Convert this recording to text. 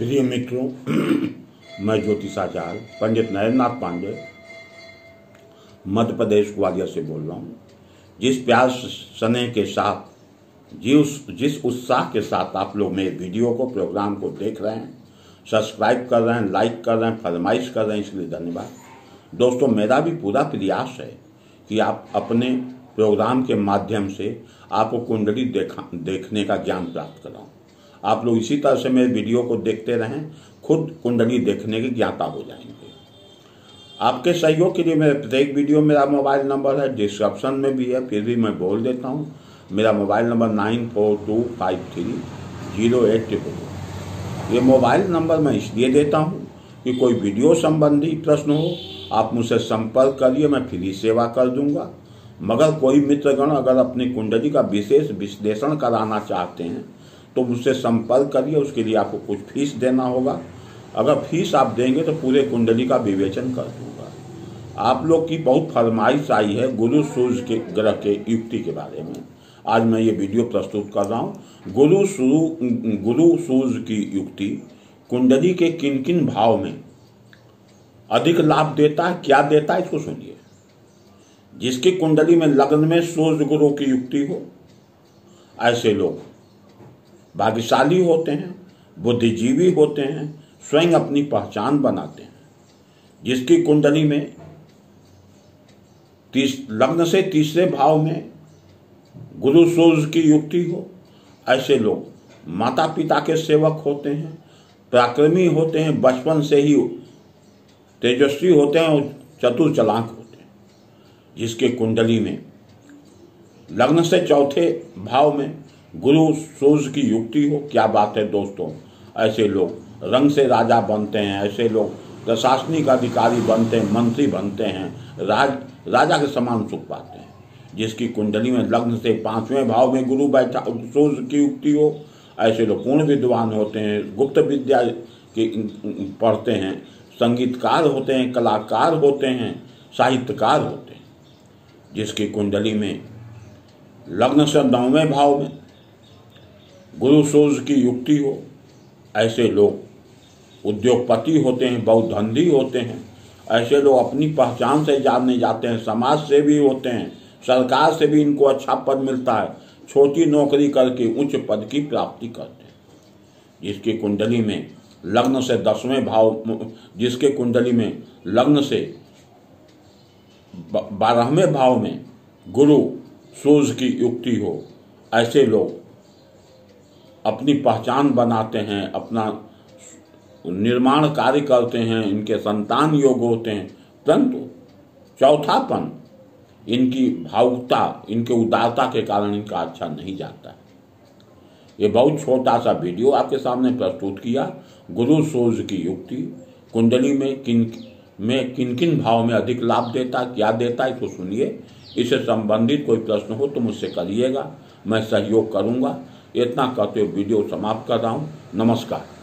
प्रिय मित्रों, मैं ज्योतिषाचार्य पंडित नरेंद्रनाथ पांडे मध्य प्रदेश ग्वालियर से बोल रहा हूँ। जिस प्यार स्नेह के साथ, जिस उत्साह के साथ आप लोग मेरे वीडियो को, प्रोग्राम को देख रहे हैं, सब्सक्राइब कर रहे हैं, लाइक कर रहे हैं, फरमाइश कर रहे हैं, इसलिए धन्यवाद। दोस्तों, मेरा भी पूरा प्रयास है कि आप अपने प्रोग्राम के माध्यम से आपको कुंडली देखने का ज्ञान प्राप्त कराऊं। आप लोग इसी तरह से मेरे वीडियो को देखते रहें, खुद कुंडली देखने के ज्ञाता हो जाएंगे। आपके सहयोग के लिए मेरे प्रत्येक वीडियो मेरा मोबाइल नंबर है, डिस्क्रिप्शन में भी है, फिर भी मैं बोल देता हूँ। मेरा मोबाइल नंबर 9425308822। ये मोबाइल नंबर मैं इसलिए देता हूँ कि कोई वीडियो संबंधी प्रश्न हो, आप मुझसे संपर्क करिए, मैं फ्री सेवा कर दूंगा। मगर कोई मित्रगण अगर अपनी कुंडली का विशेष विश्लेषण कराना चाहते हैं तो मुझसे संपर्क करिए। उसके लिए आपको कुछ फीस देना होगा। अगर फीस आप देंगे तो पूरे कुंडली का विवेचन कर दूंगा। आप लोग की बहुत फरमाइश आई है गुरु सूर्य के ग्रह के युक्ति के बारे में। आज मैं ये वीडियो प्रस्तुत कर रहा हूँ। गुरु सूर्य की युक्ति कुंडली के किन किन भाव में अधिक लाभ देता है, क्या देता है, इसको सुनिए। जिसकी कुंडली में लग्न में सूर्य गुरु की युक्ति हो, ऐसे लोग भाग्यशाली होते हैं, बुद्धिजीवी होते हैं, स्वयं अपनी पहचान बनाते हैं। जिसकी कुंडली में लग्न से तीसरे भाव में गुरु सूर्य की युक्ति हो, ऐसे लोग माता पिता के सेवक होते हैं, पराक्रमी होते हैं, बचपन से ही तेजस्वी होते हैं और चतुर चालाक होते हैं। जिसके कुंडली में लग्न से चौथे भाव में गुरु सूर्य की युक्ति हो, क्या बात है दोस्तों। ऐसे लोग रंग से राजा बनते हैं, ऐसे लोग प्रशासनिक अधिकारी बनते हैं, मंत्री बनते हैं, राजा के समान सुख पाते हैं। जिसकी कुंडली में लग्न से पांचवें भाव में गुरु बैठा, सूर्य की युक्ति हो, ऐसे लोग पूर्ण विद्वान होते हैं, गुप्त विद्या की पढ़ते हैं, संगीतकार होते हैं, कलाकार होते हैं, साहित्यकार होते हैं। जिसकी कुंडली में लग्न से 9वें भाव में गुरु सूर्य की युक्ति हो, ऐसे लोग उद्योगपति होते हैं, बहुत धंधी होते हैं। ऐसे लोग अपनी पहचान से जाने जाते हैं, समाज सेवी होते हैं, सरकार से भी इनको अच्छा पद मिलता है, छोटी नौकरी करके उच्च पद की प्राप्ति करते हैं। जिसकी कुंडली में लग्न से 10वें भाव, जिसके कुंडली में लग्न से 12वें भाव में गुरु सूर्य की युक्ति हो, ऐसे लोग अपनी पहचान बनाते हैं, अपना निर्माण कार्य करते हैं, इनके संतान योग होते हैं। परंतु चौथापन इनकी भावुकता, इनके उदारता के कारण इनका अच्छा नहीं जाता है। ये बहुत छोटा सा वीडियो आपके सामने प्रस्तुत किया। गुरु सूर्य की युक्ति कुंडली में किन किन भाव में अधिक लाभ देता, क्या देता है, तो सुनिए। इससे संबंधित कोई प्रश्न हो तो मुझसे करिएगा, मैं सहयोग करूंगा। इतना कहते हुए वीडियो समाप्त कर रहा हूँ। नमस्कार।